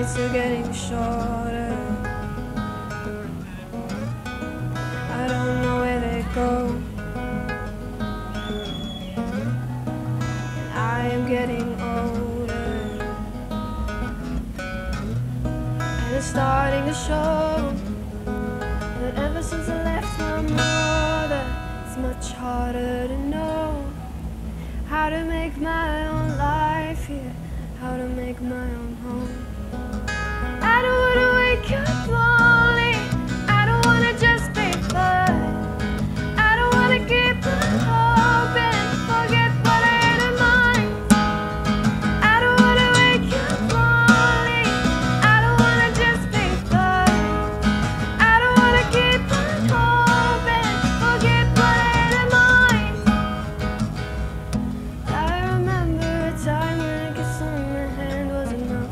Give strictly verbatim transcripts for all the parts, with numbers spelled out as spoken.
nights are getting shorter. I don't know where they go. I am getting older, and it's starting to show that ever since I left my mother, it's much harder to know how to make my own life here, how to make my own home. I don't wanna wake up lonely, I don't wanna just be fine, I don't wanna keep on hoping, forget what I had in mind. I don't wanna wake up lonely, I don't wanna just be fine, I don't wanna keep on hoping, forget what I had in mind. I remember a time when a kiss on the hand was enough,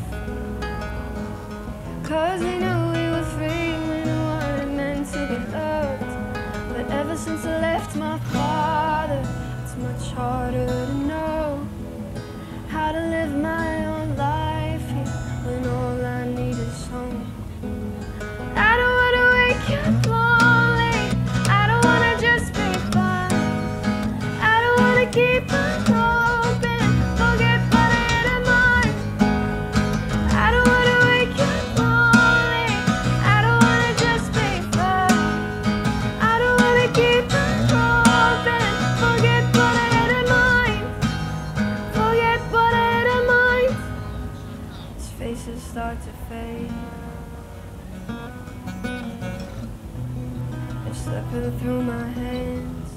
'cause we knew we were free, we knew what it meant to be loved. But ever since I left my father, it's much harder to know how to live my own life here when all I need is home. I don't wanna wake up lonely, I don't wanna just be fine, I don't wanna keep on hoping, forget what I had in mind. I don't wanna wake up lonely, I don't wanna just be fine, I don't wanna keep on hoping, forget what I had in mind, forget what I had in mind. His faces start to fade, they're slipping through my hands.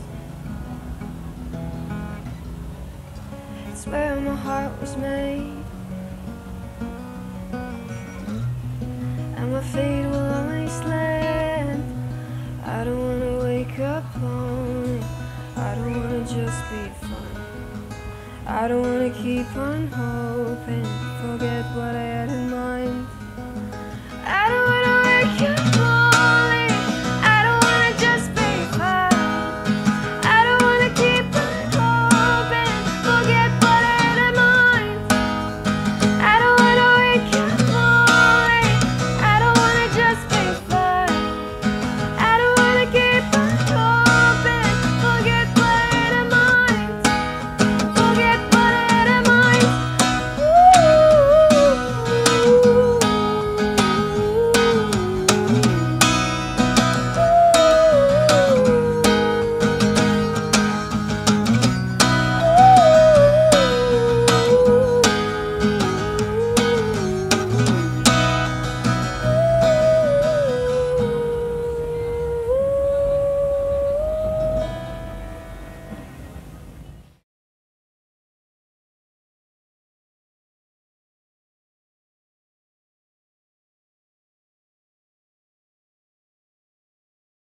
It's where my heart was made, and my feet will always land. I don't wanna wake up lonely, I don't wanna just be fine, I don't wanna keep on hoping, forget what I